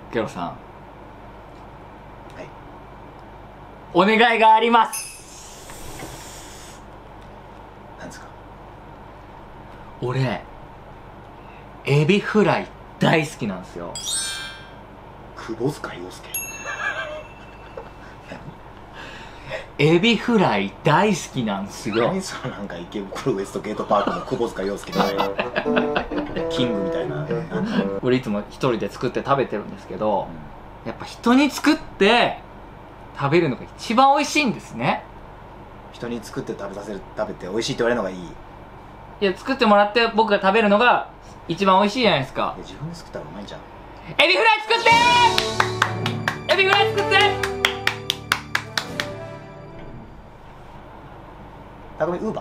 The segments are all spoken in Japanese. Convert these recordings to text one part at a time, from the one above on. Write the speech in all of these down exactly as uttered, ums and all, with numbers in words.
ケロさん、はい、 お願いがあります。 なんですか？ 俺エビフライ大好きなんですよ。 窪塚洋介エビフライ大好きなんすよ。 何そのなんか池袋ウエストゲートパークの窪塚洋介みたいなキングみたいな。 俺いつも一人で作って食べてるんですけど、うん、やっぱ人に作って食べるのが一番美味しいんですね。 人に作って食べさせる、食べて美味しいって言われるのがいい。 いや、作ってもらって僕が食べるのが一番美味しいじゃないですか。 自分で作ったらうまいじゃん。 エビフライ作ってー、エビフライ作ってー。 たくみウーバ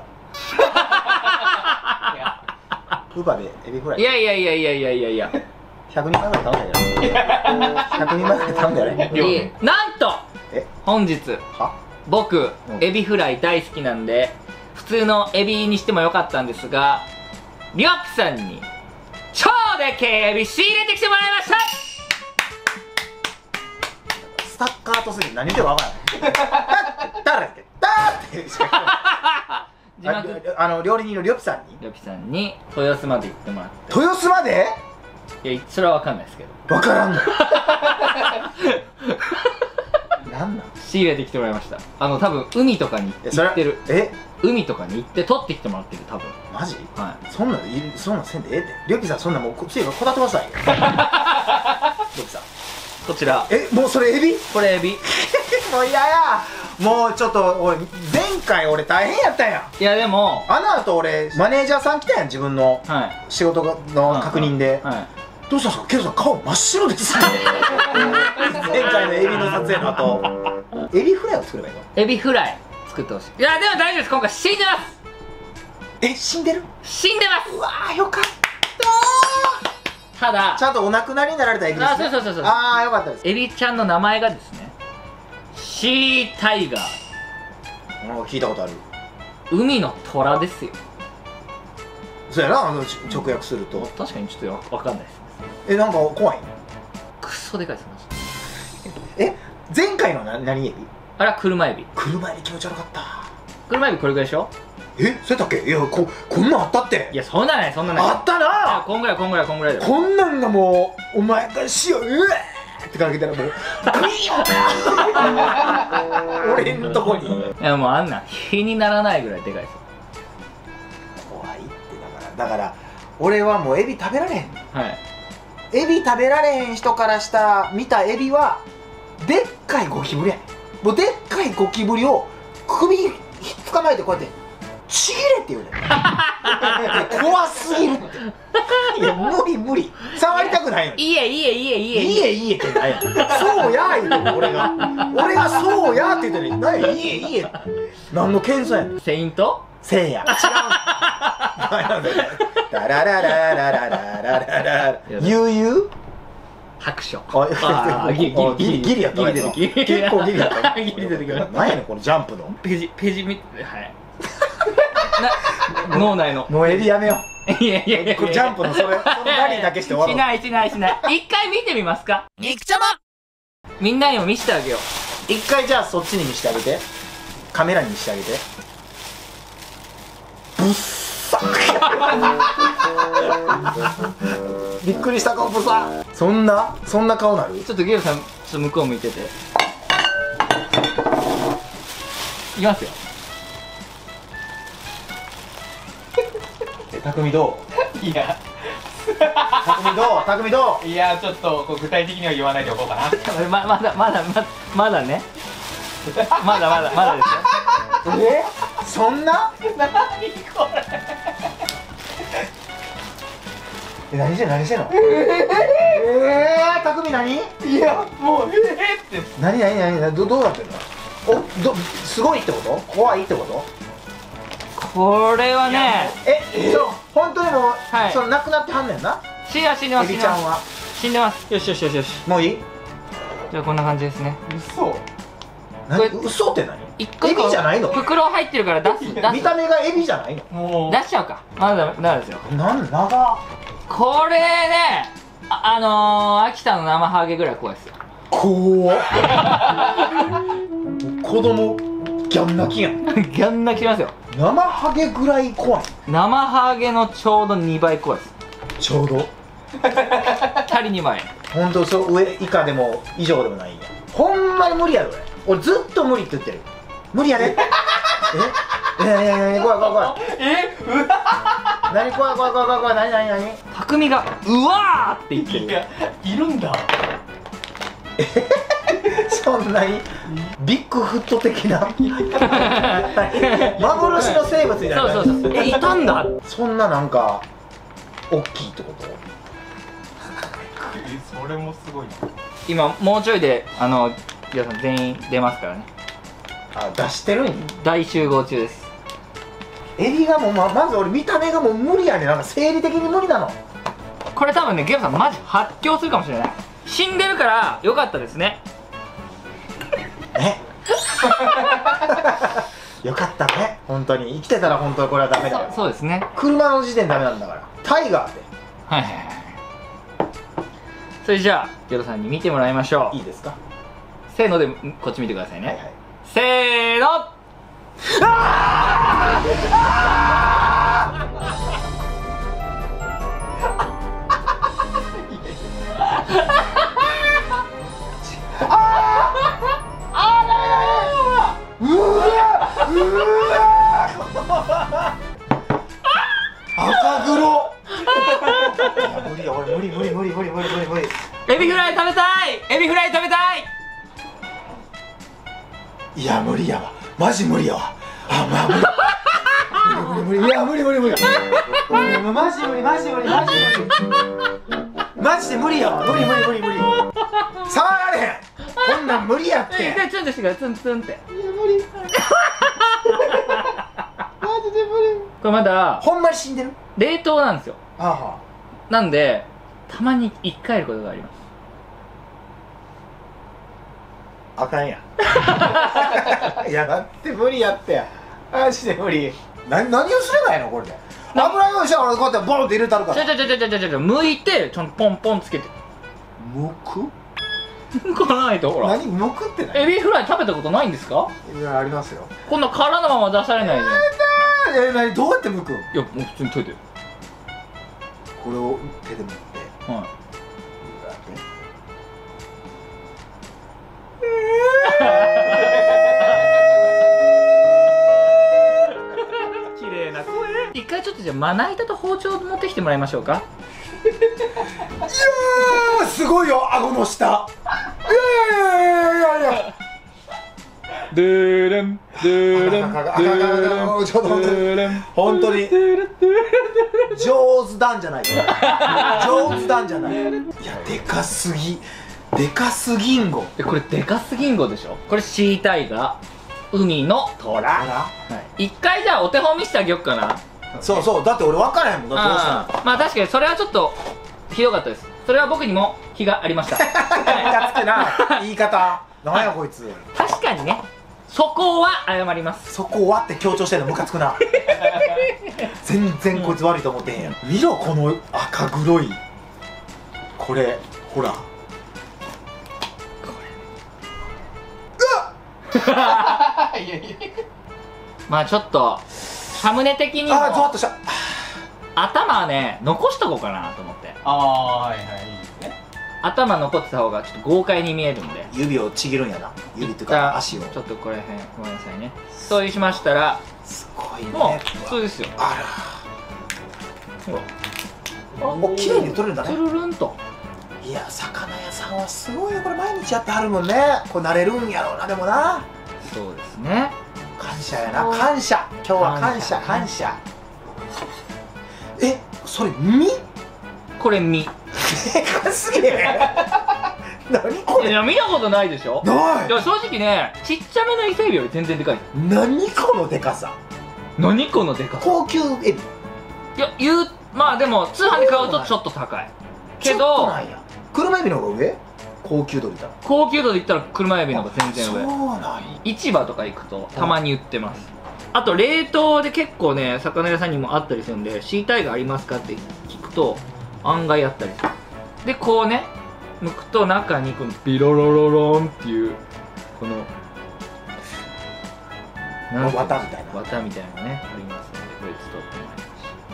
ーウーバーでエビフライ。 いやいやいやいやいやいやいやひゃくにんまえぐらい頼んだよ。ひゃくにんまえぐらい頼んだよね。 なんと本日は僕、うん、エビフライ大好きなんで普通のエビにしてもよかったんですが、りょうぴさんに超でけえエビ仕入れてきてもらいました。 スタッカートすぎて何でもわからない。誰だっけだーって字幕あの料理人のりょうぴさんにりょうぴさんに豊洲まで行ってもらって。 豊洲まで？ いや、それはわかんないですけど。 わからんのなんなん？ 仕入れてきてもらいました。あの多分海とかに行ってる。 え？ 海とかに行って取ってきてもらってる、多分。 マジ？ はい。 そんなんそんなんせんでええって。りょうぴさんそんなもうこっちがこだってくださいよ。りょうぴさんこちら。 え、もうそれエビ？ これエビ。 もう嫌や。もうちょっと俺前回俺大変やったやん。 いやでもあの後俺マネージャーさん来たやん、自分の仕事の確認で。どうしたんですかケロさん、顔真っ白ですね。前回のエビの撮影の後。エビフライを作ればいいの？ エビフライ作ってほしい。いやでも大丈夫です。今回死んでます。 え、死んでる？ 死んでます。 うわーよかったー。 ただちゃんとお亡くなりになられたエビですね。 あ、そうそうそうそう。 ああよかったです。 エビちゃんの名前がですね、シータイガー。 もう聞いたことある。 海の虎ですよ。 そうやな、あの直訳すると。 確かにちょっとわかんないです。 え、なんか怖いの？ クソでかいです。 え、前回のな何エビ？ あれは車エビ。 車エビ気持ち悪かった。 車エビこれぐらいでしょ？ え、そうやったっけ？いや、ここんなんあったって。 いや、そんなないそんなない。あったな。 こんぐらいこんぐらいこんぐらいだよ。 こんなんがもうお前がしよううわーってかけたらもう俺んとこに。 いやもうあんな比にならないぐらいでかいですよ。 怖いって。だからだから俺はもうエビ食べられへん。 はい。 エビ食べられへん人からしたら見たエビはでっかいゴキブリやねん。もうでっかいゴキブリを首に捕まえてこうやってちぎれって言うねん。怖すぎるって。いや無理無理。触りたくないの。 いいえいいえいいえいいえいいえいいえってないやん。そうやー言うてんの俺が。俺がそうやーって言ってんのに、いいえいいえ。何の謙遜やねん。 セイントせいや。違う。ダラララララララララ。ゆうゆう白書。 ああ、ギリギリギリやったね。結構ギリやった。 ギリ出てきました。 何やねんこのジャンプのページページ見て、はい。脳内の。 もうエビやめよう。いやいやいや。 ジャンプのそれ、そのラリーだけして終わろう。 しないしないしない。一回見てみますか。肉ちゃま。みんなにも見せてあげよう。一回じゃあそっちに見せてあげて。カメラに見せてあげて。ぶっさ。びっくりした顔ぶさ。そんなそんな顔なる？ ちょっとゲルさん、ちょっと向こう向いてて。いきますよ。 たくみどう？いやたくみどうたくみどういや、ちょっとこう具体的には言わないでおこうかな。 ままだまだまだまだね。まだまだまだですよ。 え？そんな？ 何これ？ え、何してんの何してんの？ええー、たくみ何？ いや、もうええって。 何何何何どどうなってんの？おどすごいってこと？怖いってこと？ これはね、 え、そう本当にもう、 はい、 その亡くなってはんねんな。 死んでます死んでます。 エビちゃんは死んでます。よしよしよしよし。 もういい？ じゃあこんな感じですね。 嘘？ 嘘って何？ エビじゃないの？ 袋入ってるから出す。 見た目がエビじゃないの？ もう出しちゃうか。まだダメですよ。 なん長。 これね、 あ、あのー、秋田の生ハゲぐらい怖いですよ。 怖っ子供ギャン泣きやん。 ギャン泣きしますよ。 生ハゲぐらい怖い。 生ハゲのちょうどにばい怖いです。 ちょうどチャリにまい。 ほんとそう上以下でも以上でもないんや。ほんまに無理やろ俺。俺ずっと無理って言ってる。無理やで。ええええ怖い怖い怖い。 えうわ何怖い怖い怖い怖い怖い。何何何。 匠がうわーって言ってる。 いやいるんだ。 そんなにビッグフット的な幻の生物になる。 そうそうそう。え、いたんだ。 そんななんか大きいってこと？ それもすごいな。 今もうちょいであの皆さん全員出ますからね。 あ、出してるんや。 大集合中です。 エビがもう ま, まず俺見た目がもう無理やね。なんか生理的に無理なの。 これ多分ねゲームさんマジ発狂するかもしれない。死んでるからよかったですね。 えよかったね。本当に生きてたら本当にこれはダメだよ。 そ, そうですね。 車の時点ダメなんだから。タイガーではいはいはい。それじゃあヨロさんに見てもらいましょう。 いいですか？ せーのでこっち見てくださいね。 はいはい。 せーの。あ赤黒無理や俺無理無理無理無理無理無理無理。 エビフライ食べたい。エビフライ食べたい。 いや無理やわマジ無理やわ。あまあ無理無理無理無理いや無理無理無理マジ無理マジ無理マジ無理マジで無理やわ。無理無理無理無理触られへん。こんなん無理やって。 え、でツンとしてからツンツンって。 いや無理マジで無理。 これまだほんまに死んでる。 冷凍なんですよ。 あはなんでたまに一回やることがあります。 あかんやいやだって無理やってやマジで無理。な何をすればいいのこれで。油用意したら俺こうやってボンって入れたるから。 ちょちょちょちょちょちょちょ剥いてちょんとポンポンつけてむくこないとほら。 何むくってない。 エビフライ食べたことないんですか？ いやありますよ。 こんな殻のまま出されないで。 え何どうやってむくん。 いやもう普通に研いでる。 これを手で持ってはい。綺麗な声。一回ちょっとじゃあまな板と包丁持ってきてもらいましょうか。 いやーすごいよ顎の下。いやいやいやいやいやドゥーレンドゥーレンドゥーレンちょっと本当に本当に上手なんじゃないよ上手なんじゃない。いやでかすぎでかすぎんご。 えこれでかすぎんごでしょ。これシータイガー海のトラ。はい一回じゃあお手本見せてあげよっかな。 そうそうだって俺分からへんもん。だってどうしたの。 あーまあ確かにそれはちょっとひどかったです。それは僕にも非がありました。 ムカつくな言い方。なんやこいつ。 確かにねそこは謝ります。 そこはって強調してんのムカつくな全然こいつ悪いと思ってへんやん。見ろこの赤黒いこれほらいやいやまあちょっとサムネ的にもあーゾワッとした。 頭はね残しとこうかなと思って。 ああはいはいいいですね。 頭残ってた方がちょっと豪快に見えるんで。 指をちぎるんやな。指っていうじゃあか足を。 ちょっとこれへんごめんなさいね。そうしましたらすごいね。 もう普通ですよ。 あほららお綺麗に取れるんだつね。 るるんと。 いや魚屋さんはすごいよこれ毎日やってはるもんね。これ慣れるんやろうなでもな。 そうですね。 感謝やな感謝。今日は感謝感謝。えそれ身？ これ身。 でかすぎえ何これ。 いや見たことないでしょ。 ないいや正直ねちっちゃめの伊勢エビより全然でかい。 何このでかさ。 何このでかさ。 高級エビ。 いや言うまあでも通販で買うとちょっと高いけちょっとどなんや。車エビの方が上。高級度で言ったら高級度で言ったら車エビの方が全然そう上。 なんや。 市場とか行くとたまに売ってます。あと冷凍で結構ね魚屋さんにもあったりするんでシータイガーありますかって聞くと案外あったりする。 でこうね剥くと中にこのビロロロロンっていうこのなんていうの綿みたいな綿みたいなのねありますので、これちょっと取ってもらい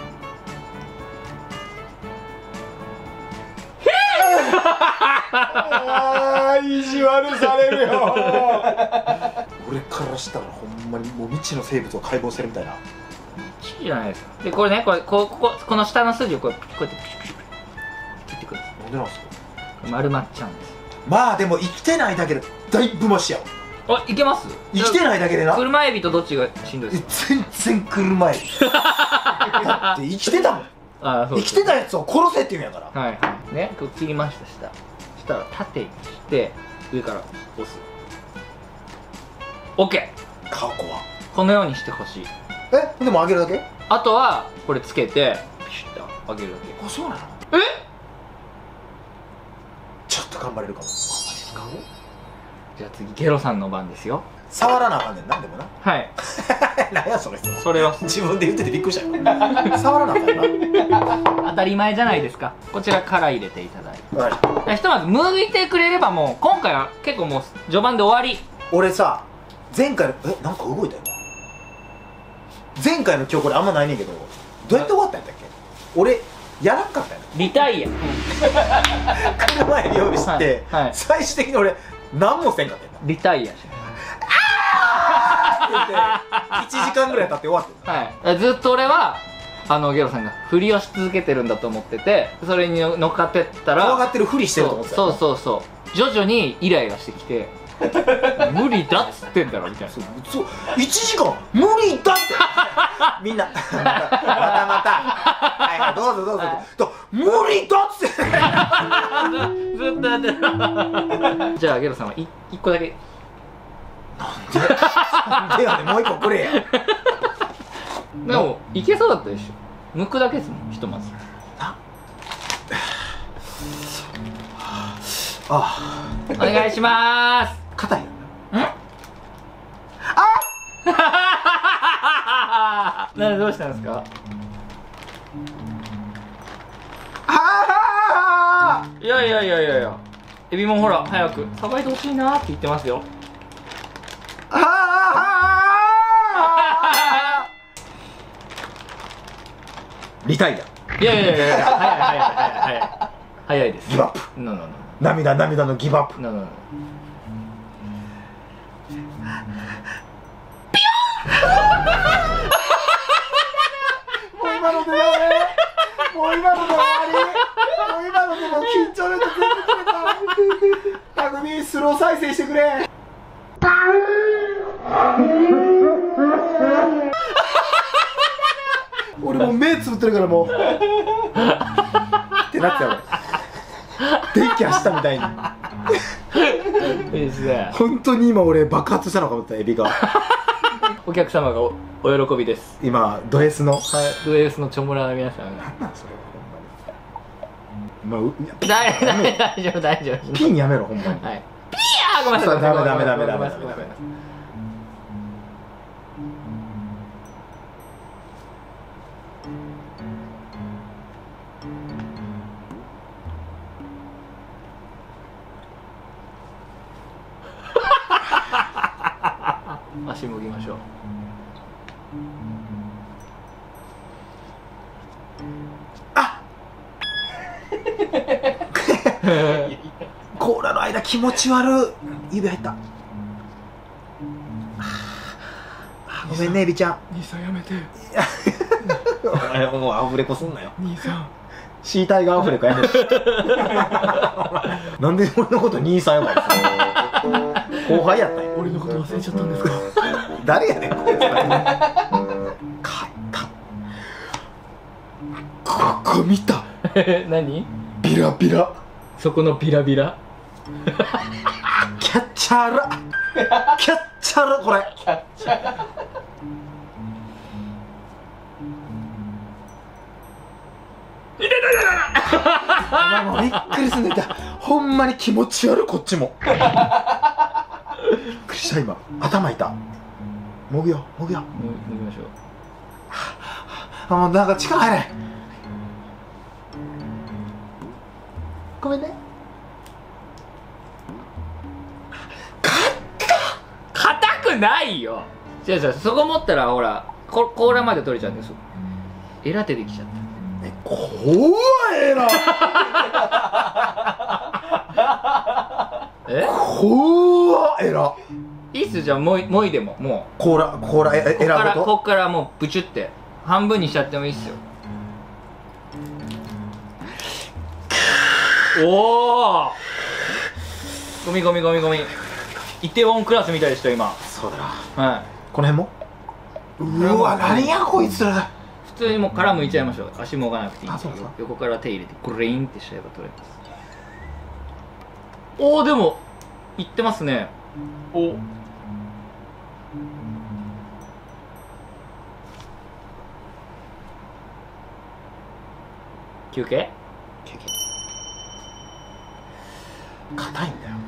あー意地悪されるよ俺からしたらほんまにもう未知の生物を解剖してるみたいな。 ましじゃないですか。でこれねこれこうこここの下の筋をこうこうやってピシュピシュ切ってくるんです。 なんでなんすか。 丸まっちゃうんです。 まあでも生きてないだけでだいぶマシやわ。 あ、いけます？ 生きてないだけでな。 車エビとどっちがしんどいですか？ 全然車エビだって生きてたもん。 あ、そう生きてたやつを殺せって言うんやから。 はいはいね、こう切りました下。そしたら縦にして上から押す。オッケー。 顔怖。 このようにしてほしい。 え、でも揚げるだけ？ あとはこれつけてピシュッと揚げるだけ。 あ、そうなの？ え？ ちょっと頑張れるかも。 じゃあ次ゲロさんの番ですよ。 触らなあかんねんな、でもな。 はい何やそれ。 それは自分で言っててびっくりしたよ。触らなあかんな。 当たり前じゃないですか。こちらから入れていただいて、 はい。 ひとまず剥いてくれればもう今回は結構もう序盤で終わり。 俺さ、前回のえなんか動いたよな。前回の今日これあんまないねんけど、どうやって終わったんやったっけ。俺やらんかったよな。 リタイア車エビ用意して、 はいはい、 最終的に俺何もせんかったよな。 リタイアしいちじかんぐらい経って終わってはい、ずっと俺はあのゲロさんが振りをし続けてるんだと思ってて、それに乗っかってったら怖がってるふりしてると思ってたよ。 そうそうそう徐々にイライラしてきて無理だっつってんだろみたいな。 そうそういちじかん無理だってみんなまたまたはいはいどうぞどうぞと無理だっつってずっとやってるじゃあゲロさんはい一個だけ。 なんでやねんもう一個くれや。 でもいけそうだったでしょ。剥くだけですもんひとまず。 あお願いしまーす。 硬いよんなんでどうしたんですか。 あいやいやいやいやいや、エビもほら早くさばいてほしいなーって言ってますよ。 ああリタイア。 いやいやいやいや、早い早い早い早い早いです。 ギブアップ。 ノーノーノ涙涙のギブアップ。 ーノーノーノもう今のでダメ。もう今ので終わり。もう今のでもう緊張で全部切れた。たくみスロー再生してくれ。俺もう目つぶってるからもうってなっちゃう。電気走ったみたいに。 ー。いいですね。 本当に今俺爆発したのかと思ったエビが。 お客様が お, お喜びです。 今ド S の。 はい、ド S のチョモラの皆さんが。 なんなんそれほんまに。まあ、う大丈夫大丈夫大丈夫。 ピンやめろほんまに。 はい。ピヤーごめんなさい。 ダメダメダメダメごめんなさいごめんなさい。足もぎましょう。 あ甲羅の間気持ち悪い。指入った。あごめんねエビちゃん。 兄さんやめて。 お前もうアフレコすんなよ。 兄さん。 シータイガーアフレコやめて。なんで俺のこと兄さんやばい。後輩やったんや。 俺のこと忘れちゃったんですか。 誰やねんこいつ。勝った。ここ見た。 何？ ビラビラ。 そこのビラビラ。 キャッチャーラ。キャッチャーラこれ。キャッチャーラ。お前もうびっくりすんでた。ほんまに気持ち悪いこっちも。びっくりした今。頭いた。もぐよもぐよ。 もぎましょう。 あもうなんか力入れ。 ごめんね。 硬くないよ。違う違う、そこ持ったらほらこ甲羅まで取れちゃうんですよ。エラ出てきちゃった。 え、怖いな。 え怖いエラ。 いいっす、じゃあもいもいでももう甲羅甲羅えエこっからラごことっからもうブチュって半分にしちゃってもいいっすよ。おお、ゴミゴミゴミゴミ。イテウォンクラスみたいでした今。 そうだな。 はい、 この辺もうわ、何やこいつ。 普通にもう殻むいちゃいましょう。足もがなくていいんで。 あ、そうですか。 横から手入れてグリーンってしちゃえば取れます。おお、でもいってますね。 お休憩。 経験硬いんだよ。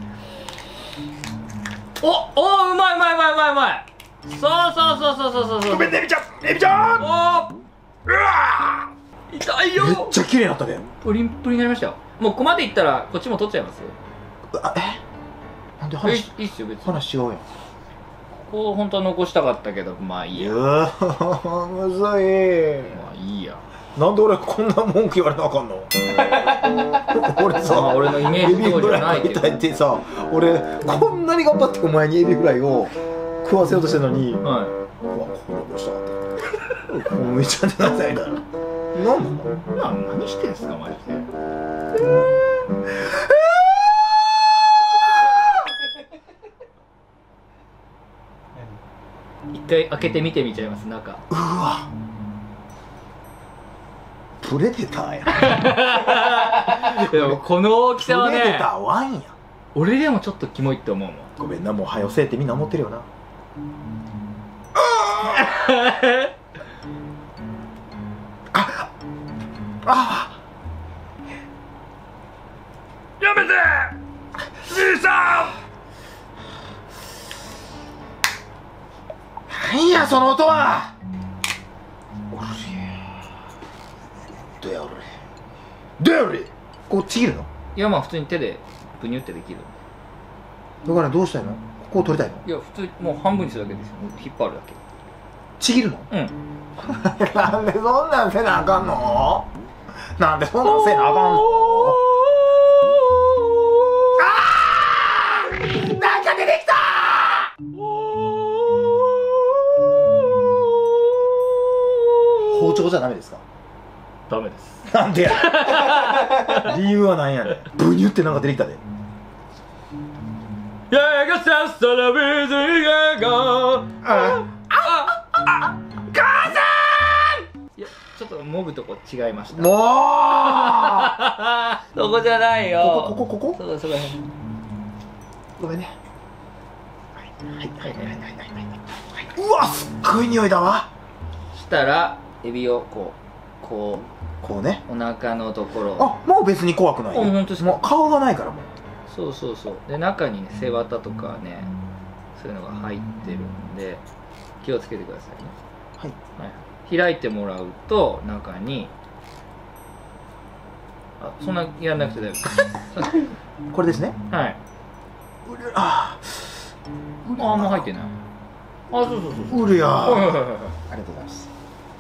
おお、うまいうまいうまいうまいうまい。そうそうそうそうそうそうそう。 ごめんね、エビちゃん、エビちゃん。 おー、うわー、痛いよ。 めっちゃ綺麗になったね。 プリンプリンになりましたよ。もうここまでいったらこっちも取っちゃいます。 あ、え、なんでえ、 話いいっすよ別に。 話違うやん。 ここ本当は残したかったけど、まあいいや。 いやー、むずい。 まあいいや。 なんで俺こんな文句言われなあかんの。俺さ、 まあ俺のイメージ通りじゃないけどエビフライ食いたいってさ、俺こんなに頑張ってお前にエビフライを食わせようとしてるのに、うわ、 はこれどうしたってもうめちゃくちゃなさいだ。なんなの。 い。な何してんすかマジで。一回開けてみてみちゃいます中。 うわ、プレデターや。 でもこの大きさはねプレデター、ワンや。 俺でもちょっとキモいって思うもん。 ごめんな、もう早よせえってみんな思ってるよな。ああ、 やめて兄さなんやその音は。おりどやおりどやおり。こうちぎるの。 ん。いやまあ普通に手でブニュってできる。 だからどうしたいの。ここを取りたいの。 いや普通にもう半分にするだけですよ。引っ張るだけ。 ちぎるの。 うん。 なんでそんなんせなあかんの。なんでそんなんせなあかんの。あー、なんか出てきたー。包丁じゃダメですか。 ダメです。 なんでや。理由は何やねん。ブニュってなんか出てきたで。 やがさっさら水ががあああ母さん。いやちょっともぐとこ違いました。 もうそこじゃないよ。 ここここここ。 そうそう。 ごめんね。はいはいはいはいはいはいはい。うわ、すっごい匂いだわ。 したらエビをこうここうね。 うお腹のところ。 あ、もう別に怖くないよ。 あ、本当ですか。 もう顔がないからもう。 そうそうそう。で中にね背わたとかねそういうのが入ってるんで気をつけてくださいね。 はい。 はい、開いてもらうと中にあそんなやんなくて大丈夫です。 これですね。 はい。 うるあああもう入ってない。あそうそうそうそう。 うるやはいはいはいはい。 ありがとうございます。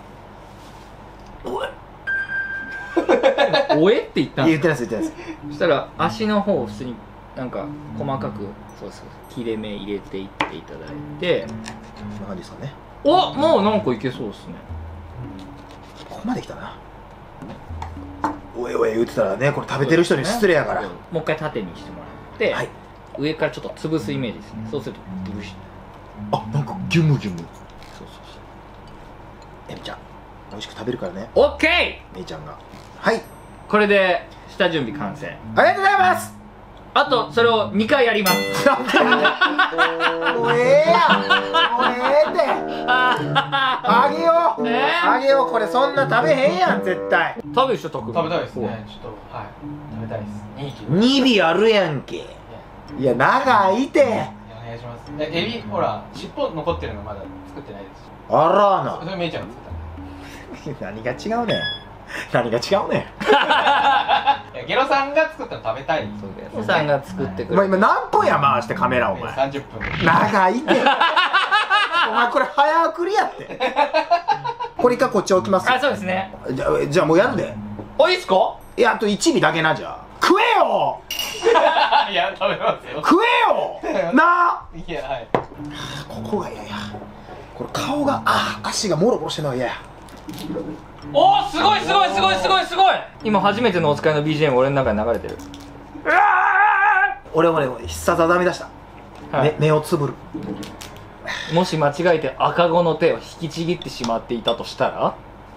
おえって言ったんですか。 言ってないです言ってないです。 そしたら足の方を普通になんか細かくそうそう切れ目入れていっていただいて。 こんな感じですかね。 おもうなんかいけそうですね。 ここまで来たな。おえおえ言ってたらね、これ食べてる人に失礼やから。 もう一回縦にしてもらって、 はい。 上からちょっと潰すイメージですね。そうするとブシッ。 あ、なんかギュムギュム。 そうそうえみちゃん、美味しく食べるからね。 そう。オッケめいちゃんが。はい。 ー。これで下準備完成。 ありがとうございます。 あとそれをにかいやります。 もうええやん。もうええって。あげよう。 えーあげよう。これそんな食べへんやん絶対。 食べる人得食べたいですね。ちょっとはい食べたいです。に匹に尾あるやんけ。いや長いて。 お願いします。えエビほら尻尾残ってるのまだ作ってないですし。 あらな。 それめいちゃんが作った。 何が違うねん。 何が違うねん。 いやゲロさんが作ったの食べたい。 そうだよゲロさんが作ってくお前る。 今何分や回してカメラお前。 さんじゅっぷん。 長いってお前これ早送りやってこれ一回こっち置きますよ。 あ、そうですね。 じゃあじゃあもうやるで。 おいっすか？ いやあといち尾だけな。じゃあ食えよいや食べますよ。 食えよなあ。 いやはい。 ここが嫌や。これ顔があ足がモロモロしてるのが嫌や。 おー、すごいすごいすごいすごいすごい。今初めてのお使いの ビージーエム 俺の中に流れてる。うわ俺もね必殺技編み出した、 ー、はい、 目目をつぶる。 もし間違えて赤子の手を引きちぎってしまっていたとしたら、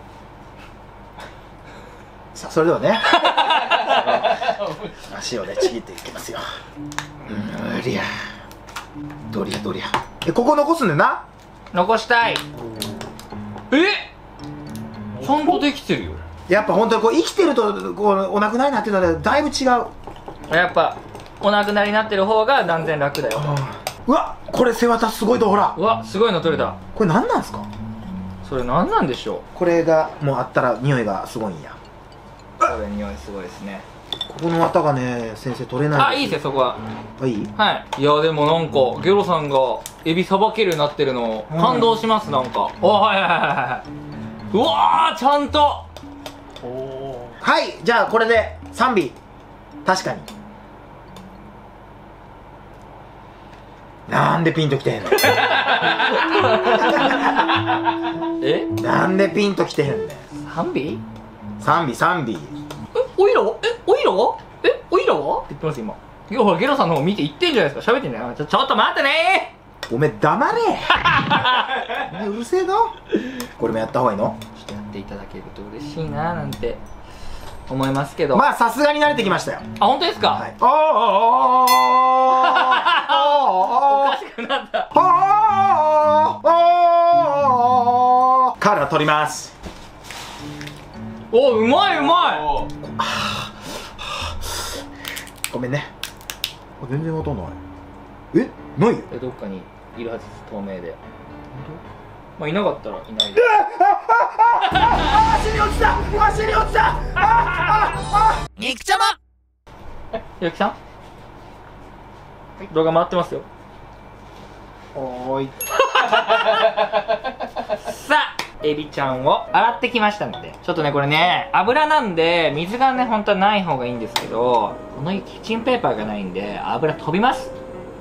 さあそれではね足をねちぎっていきますよ。うんりゃどりゃどりゃ。えここ残すんだよな。 残したい。え、ちゃんとできてるよ。 やっぱ本当にこう生きてるとこうお亡くなりになってるのはだいぶ違う。 やっぱお亡くなりになってる方が断然楽だよ。 うわこれ背わたすごいとほら。 うわ、すごいの取れた。 これ何なんすか。 それ何なんでしょこれがもうあったら匂いがすごいんや。 う。これ匂いすごいですね。 ここの綿がね先生取れない。 あ、いいですよそこは。 あいい。 はい。いやでもなんかゲロさんがエビさばけるようになってるの感動します、なんか。お、はいはいはいはい。うわー、ちゃんと。 おお。 はいじゃあこれでさん尾確かに。なんでピンときてへんのえ、 なんでピンときてへんねん。 さん尾？ さん尾さん尾。 え、おいらはえ、おいらはえ、おいらはって言ってます今。いやほらゲロさんの方見て言ってんじゃないですか。喋ってんじゃない。ちょ、ちょっと待ってねおめえ黙れお前うるせえぞ。これもやった方がいいの。 ー。ちょっとやっていただけると嬉しいななんて思いますけど。 まあさすがに慣れてきましたよ。 あ、本当ですか。 はい。おーおーおーおーおーおーおかしくなった。 おーおーカーラ取ります。 お、うまいうまい。 おごめんね。全然音ない。えないよ。 え、どっかにいるはずです、透明で。まあいなかったらいないで。 あ足に落ちた足に落ちたあああ肉ちゃま。ゆきさん、動画回ってますよ。 おーい。 さあエビちゃんを洗ってきましたので、ちょっとねこれね油なんで水がね本当はない方がいいんですけど、このキッチンペーパーがないんで油飛びます。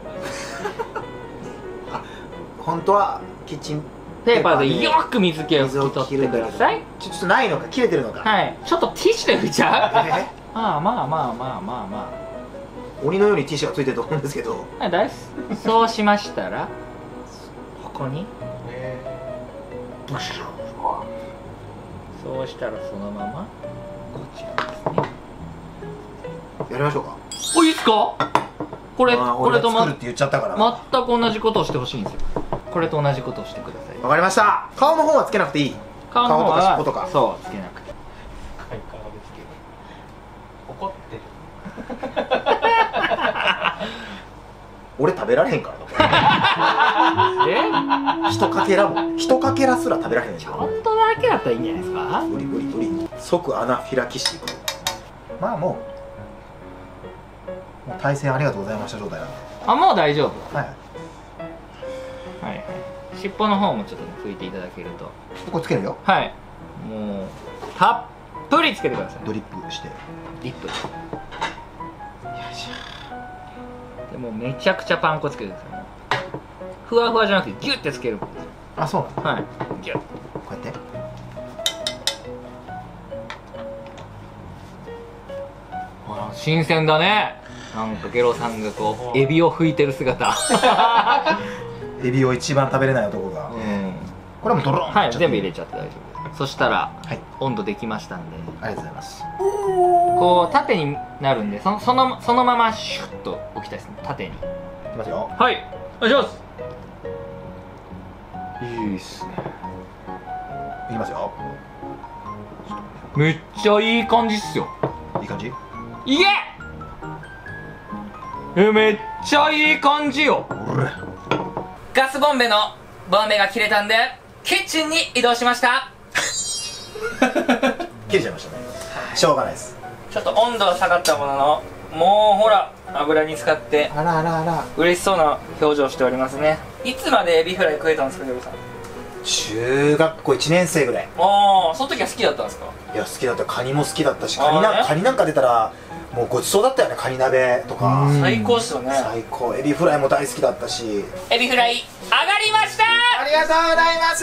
本当はキッチンペーパーでよく水気を拭き取ってください。 ちょちょっとないのか切れてるのか。 はい、ちょっとティッシュで拭いちゃう。 えまあまあまあまあまあま鬼のようにティッシュがついてると思うんですけど。 あ、はい、大丈夫です。そうしましたらここにそうしたらそのままこちらですね。 やりましょうか。 お、いいっすか。これあーこれとま俺が作るって言っちゃったから。わ全く同じことをしてほしいんですよ。これと同じことをしてください。 かりました。顔の方はつけなくていい。 顔の方は顔とか尻尾とかそうつけなくて。 はい顔ですけど。怒ってる。 俺食べられへんからえ、 な。ひとかけらもひとかけらすら食べられへん。 ちょっとだけだったらいいんじゃないですか。 無理無理無理。即アナフィラキシー。まあもうもう対戦ありがとうございました状態なんで。 あ、もう大丈夫。 はい。 はいはい。尻尾の方もちょっとね拭いていただけると。 これつけるよ。 はい。もうたっぷりつけてください。 ドリップして。 リップ。よいしょ。でもうめちゃくちゃパン粉つけてください。ふわふわじゃなくてギュッてつける。 あ、そうなの。 はい。ギュッ。 こうやって。 あ、新鮮だね。なんかゲロさんがこうエビを拭いてる姿。 エビを一番食べれない男が。 うん。 これはもうドローン。 はい、全部入れちゃって大丈夫です。そしたら、 はい。 温度できましたんで、 ありがとうございます。 こう縦になるんで、そそのそのままシュッと置きたいですね。縦に。 いきますよ。 はい、お願いします。いいっすね。 いきますよ。 めっちゃいい感じっすよ。 いい感じ。 いけ。え、めっちゃいい感じよ。 おれ。 ガスボンベのボンベが切れたんでキッチンに移動しました。 切れちゃいましたね。しょうがないです。 ちょっと温度は下がったものの、もうほら油に浸かってあらあらあら、 嬉しそうな表情をしておりますね。いつまでエビフライ食えたんですか、ジョブさん。 中学校いちねん生ぐらい。 ああ、その時は好きだったんですか。 いや好きだった。カニも好きだったし、カニあーねなカニなんか出たらもうごちそうだったよね。カニ鍋とか最高っすよね。 最高。エビフライも大好きだったし。 エビフライ上がりました。 ありがとうございます。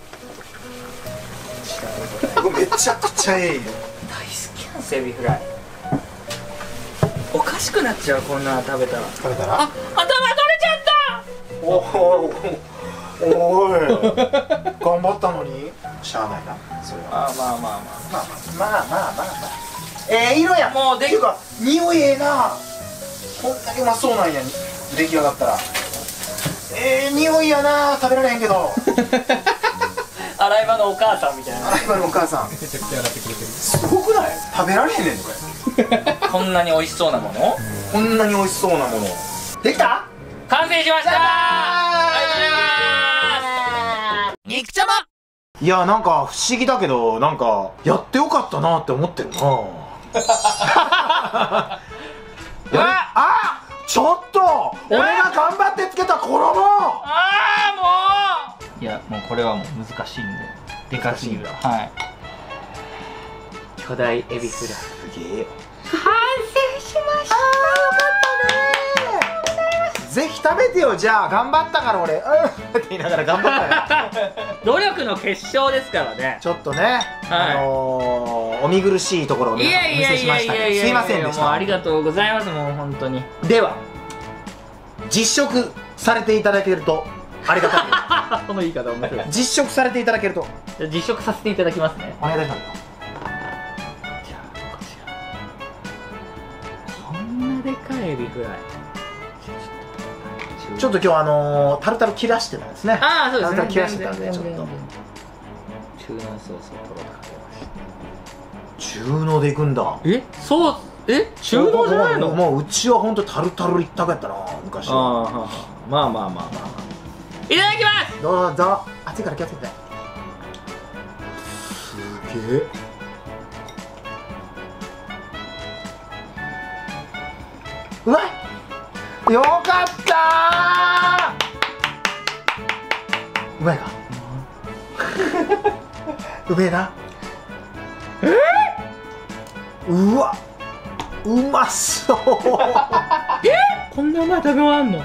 めちゃくちゃええよ。 大好きなんですエビフライ。おかしくなっちゃう、こんなの食べたら。 食べたらあ、頭取れちゃった。 おおおい頑張ったのにしゃあないなそれは。 まあまあまあままあまあまあまあまあまあええ色や。 もうできっていうか匂いええな。こんなにうまそうなんや。出来上がったらええ匂いやな。食べられへんけどあ洗い場のお母さんみたいな。 洗い場のお母さんめちゃくちゃ洗ってくれてる。 すごくない？食べられへんねんこれこんなに美味しそうなものこんなに美味しそうなものできた？ 完成しました。ありがとうございます。肉ちゃま。 いやなんか不思議だけどなんかやってよかったなって思ってるなああちょっと俺が頑張ってつけた衣。 ああもういやもうこれはもう難しいんででかすぎる。はい巨大エビフライすげえ完成しました。 ぜひ食べてよ。じゃあ頑張ったから俺うんって言いながら頑張ったよ努力の結晶ですからね。 ちょっとね、あのー、お見苦しいところをい皆さんお見やいやいせしましたやいやいやけどすいませんでした。 もうありがとうございます。もう本当に。 では実食されていただけるとありがたいこの言い方面白い。 実食されていただけるとじゃあ実食させていただきますね。 お願いします。 じゃあこちらこんなでかいエビフライ。 ちょっと今日あのー、タルタル切らしてたんですね。 ああそうですね。 タルタル切らしてたんでちょっと中濃ソースをとろとかけました。 中濃でいくんだ。 えそうえ中濃じゃないの？ もうもううちは本当タルタル一択やったな昔ああは。 はあはあまあまあまあまあまあいただきます。 どうぞ。熱いから気をつけて。すげえ。うまい。よかったー。うまいか。うめえな。えー、うわうまそうえこんなうまい食べ物あんの？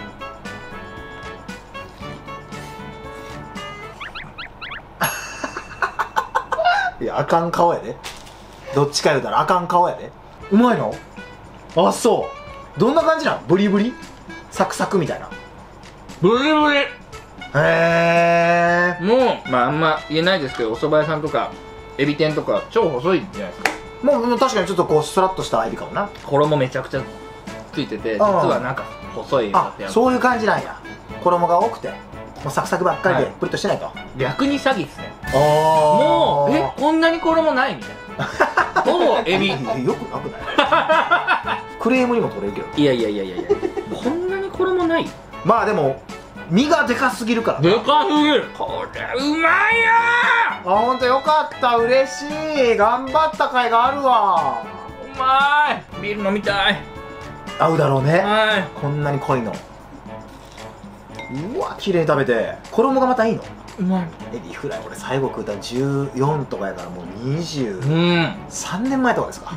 いやあかん顔やで。どっちか言うたらあかん顔やで。うまいの？あそうどんな感じなん？ブリブリサクサクみたいな。 ブリブリ。 へえ。 もうまああんま言えないですけどお蕎麦屋さんとかエビ天とか超細いじゃないですか。 もうもう確かにちょっとこうスラッとしたエビかもな。 衣めちゃくちゃついてて実はなんか細いあやつ。 そういう感じなんや。衣が多くてもうサクサクばっかりで、 はい、 プリッとしてないと。 逆に詐欺ですね。 あもうえこんなに衣ないみたいなほぼエビよくなくないクレームにも取れるけど。 いやいやいやいやいやこんなに衣ない。 まあでも身がでかすぎるからな。 でかすぎる。これうまいよあほんとよかった。嬉しい。頑張った甲斐があるわ。 うまい。ビール飲みたい。 合うだろうね。 はいこんなに濃いの。うわ綺麗に食べて衣がまたいいの。 うまい。 エビフライ俺最後食うたのじゅうよんとかやからもうにじゅうさんねんまえとかですか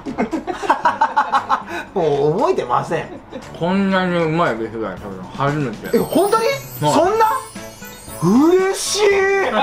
もう覚えてません。 こんなにうまいエビフライ食べるの初めて。 え本当に、はい、そんな嬉しい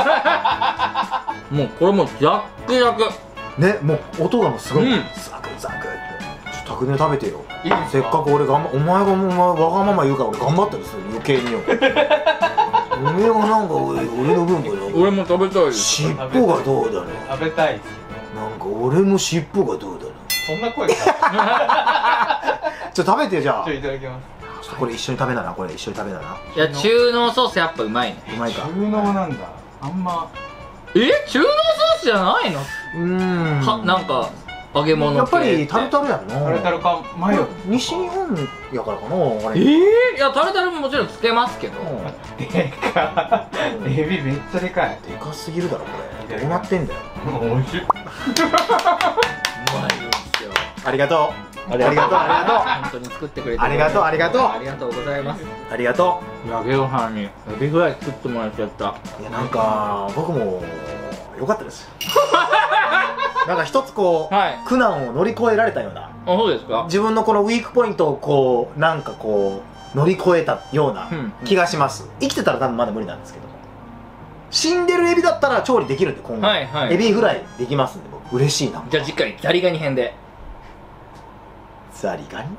もうこれもうザックザクね。もう音がもうすごい、 うん、 ザクザクってちょっと匠で食べてよ。 いいですか？ せっかく俺がんお前がお前わがまま言うから俺頑張ったりする余計によおめえがなんか俺俺の分もよ俺も食べたいです。 尻尾がどうだろう。 食べたいです。 なんか俺も尻尾がどうだろう。 そんな声か。 ちょっと食べてよじゃあ。 ちょいただきます。 ちょっとこれ一緒に食べなな。これ一緒に食べなな。 いや中濃ソースやっぱうまいね。 うまいか。 中濃なんだ。あんまえ中濃ソースじゃないの？ うーんはなんか揚げ物系やっぱりタルタルやんな。 タルタルかマヨ。 西日本やからかなあれ。 ええいやタルタルももちろんつけますけど。 うんでか。エビめっちゃでかい。 でかすぎるだろこれ。どうなってんだよ。 美味しい。 んですよ。 ありがとうありがとうありがとう本当に作ってくれてありがとうありがとうありがとうございます。 ありがといやゲオさんにエビフライ作ってもらっちゃった。 う。いやなんか僕も良かったですよ。なんか一つこう、 はい、 苦難を乗り越えられたような、 あ、そうですか。 自分のこのウィークポイントをこうなんかこう乗り越えたような気がします、うんうん、生きてたら多分まだ無理なんですけど、死んでるエビだったら調理できるんで今後、はいはい、エビフライできますんで僕嬉しいな。 じゃあ次回ザリガニ編で。 ザリガニ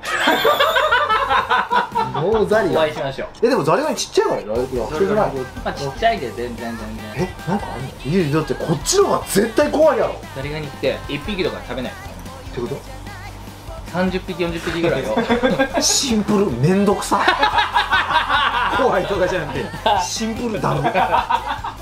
もうザリガニお会いしましょう。 えでもザリガニちっちゃいからね。いやまあちっちゃいで全然全然。 えなんかあんの？いやだってこっちの方が絶対怖いやろ。 ザリガニっていっぴきとか食べないってこと？ さんじゅっぴきよんじゅっぴきぐらいをシンプルめんどくさ怖いとかじゃなくてシンプルダメ